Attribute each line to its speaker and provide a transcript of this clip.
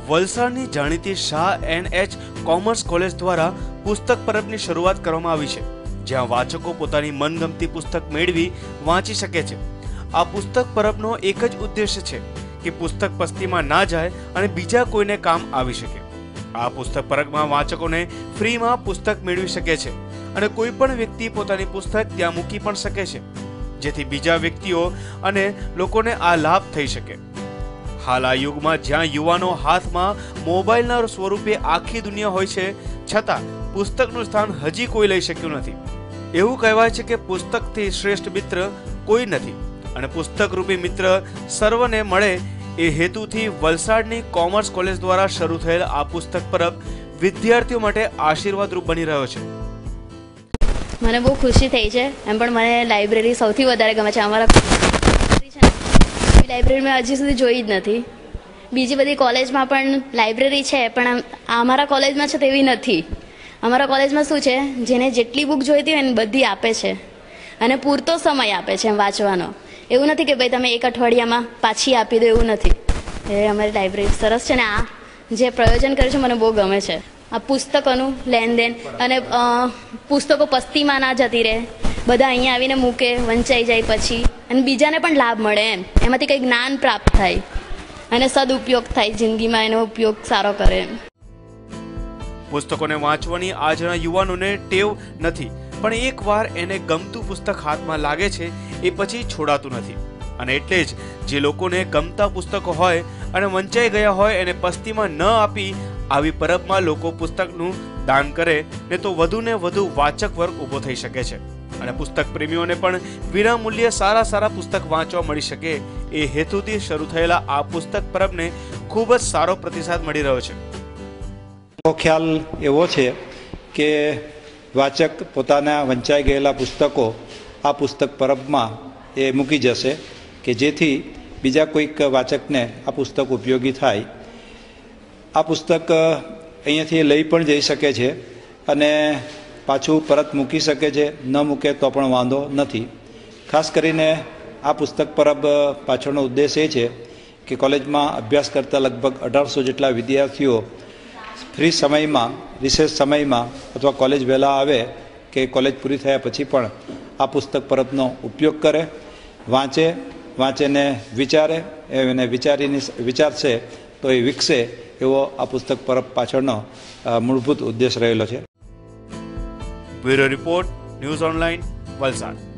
Speaker 1: વલસાડની જાણીતી Shah એન.એચ. Commerce college દ્વારા પુસ્તક પરબની શરૂઆત કરવામાં આવી છે, જ્યાં વાચકો પોતાની મનગમતી પુસ્તક મેળવી વાંચી શકે છે। આ પુસ્તક પરબનો એક જ ઉદ્દેશ્ય છે કે પુસ્તક પસ્તીમાં ના જાય અને બીજા કોઈને કામ આવી શકે। આ પુસ્તક પરબમાં વાચકોને ફ્રીમાં પુસ્તક મેળવી શકે છે અને કોઈ પણ વ્યક્તિ પોતાની પુસ્તક ત્યાં મૂકી પણ શકે છે, જેથી બીજા વ્યક્તિઓ અને લોકોને આ લાભ થઈ શકે। હાલ આ યુગમાં જ્યાં યુવાનો હાથમાં મોબાઈલના સ્વરૂપે આખી દુનિયા હોય છે, છતાં પુસ્તકનું સ્થાન હજી કોઈ લઈ શક્યું નથી। એવું કહેવાય છે કે પુસ્તકથી શ્રેષ્ઠ મિત્ર કોઈ નથી અને પુસ્તક રૂપી મિત્ર સર્વને મળે એ હેતુથી વલસાડની કોમર્સ કોલેજ દ્વારા શરૂ થયેલ આ પુસ્તક પરબ વિદ્યાર્થીઓ માટે આશીર્વાદરૂપ બની રહ્યો છે।
Speaker 2: મને બહુ ખુશી થઈ છે। એમ પણ મને લાઇબ્રેરી સૌથી વધારે ગમે છે। અમારા લાઇબ્રેરી મેં હજી સુધી જોઈ જ નથી। બીજી બધી કોલેજમાં પણ લાઇબ્રેરી છે, પણ અમારા કોલેજમાં છે તેવી નથી। અમારા કોલેજમાં શું છે, જેને જેટલી બુક જોઈતી હોય ને બધી આપે છે અને પૂરતો સમય આપે છે વાંચવાનો। એવું નથી કે ભાઈ તમે એક અઠવાડિયામાં પાછી આપી દો, એવું નથી। એ અમારી લાઇબ્રેરી સરસ છે ને આ જે પ્રયોજન કર્યું છે મને બહુ ગમે છે। આ પુસ્તકોનું લેનદેન અને પુસ્તકો પસ્તીમાં ના જતી રહે, બધા અહીંયા આવીને મૂકે, વંચાઈ જાય પછી અને બીજાને પણ લાભ મળે, એમાંથી કંઈ જ્ઞાન પ્રાપ્ત થાય અને સદુપયોગ થાય, જિંદગીમાં એનો ઉપયોગ સારો કરે।
Speaker 1: પુસ્તકોને વાંચવાની આજના યુવાનોને ટેવ નથી, પણ એકવાર એને ગમતું પુસ્તક હાથમાં લાગે છે એ પછી છોડાતું નથી અને એટલે જ જે લોકોને ગમતા પુસ્તકો હોય અને વંચાઈ ગયા હોય એને પસ્તીમાં ન આપી આવી પરબમાં લોકો પુસ્તકનું દાન કરે ને તો વધુને વધુ વાચક વર્ગ ઊભો થઈ શકે છે અને પુસ્તક પ્રેમીઓને પણ વિના મૂલ્યે સારા પુસ્તક વાંચવા મળી શકે એ હેતુથી શરૂ થયેલા આ પુસ્તક પરબને ખૂબ જ સારો પ્રતિસાદ મળી રહ્યો છે।
Speaker 3: ખ્યાલ એવો છે કે વાચક પોતાના વંચાઈ ગયેલા પુસ્તકો આ પુસ્તક પરબમાં એ મૂકી જશે કે જેથી બીજા કોઈક વાચકને આ પુસ્તક ઉપયોગી થાય। આ પુસ્તક અહીંયાથી લઈ પણ જઈ શકે છે અને પાછું પરત મૂકી શકે છે, ન મૂકે તો પણ વાંધો નથી। ખાસ કરીને આ પુસ્તક પરબ પાછળનો ઉદ્દેશ એ છે કે કોલેજમાં અભ્યાસ કરતા લગભગ 1800 જેટલા વિદ્યાર્થીઓ ફ્રી સમયમાં, રિસેસ સમયમાં અથવા કોલેજ વહેલા આવે કે કોલેજ પૂરી થયા પછી પણ આ પુસ્તક પરબનો ઉપયોગ કરે, વાંચેને વિચારે, એને વિચારશે તો એ વિકસે એવો આ પુસ્તક પરબ પાછળનો મૂળભૂત ઉદ્દેશ રહેલો છે।
Speaker 1: Bureau report, news online, Valsad.